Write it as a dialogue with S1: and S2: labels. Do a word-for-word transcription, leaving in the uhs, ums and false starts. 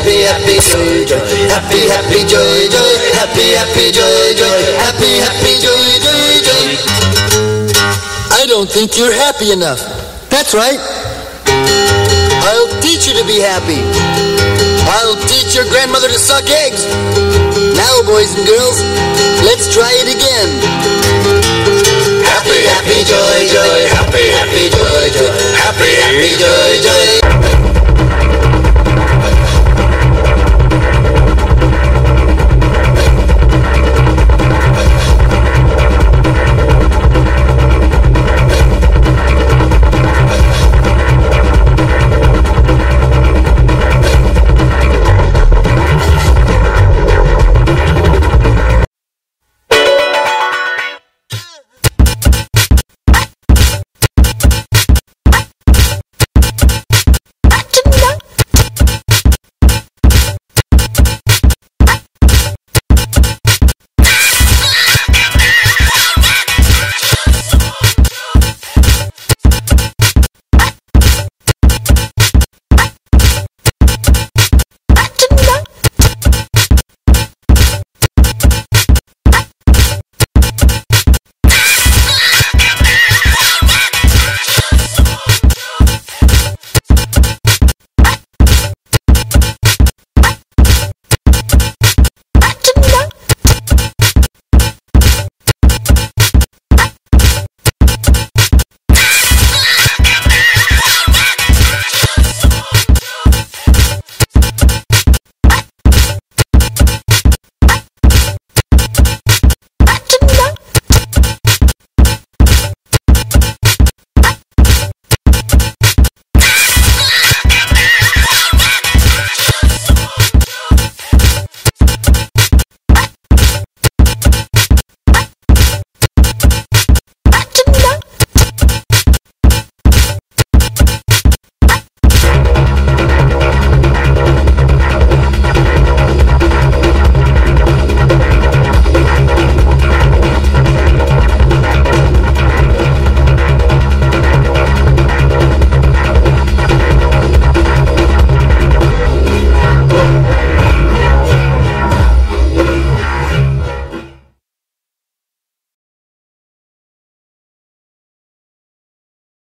S1: happy, happy, joy, joy, happy, happy, joy, joy, happy, happy, joy, joy, happy, happy, joy, joy, joy. I don't think you're happy enough. That's right. I'll teach you to be happy. I'll teach your grandmother to suck eggs. Now, boys and girls, let's try it again. Happy, happy, joy, joy, happy, happy, joy, joy, happy, happy, joy, joy.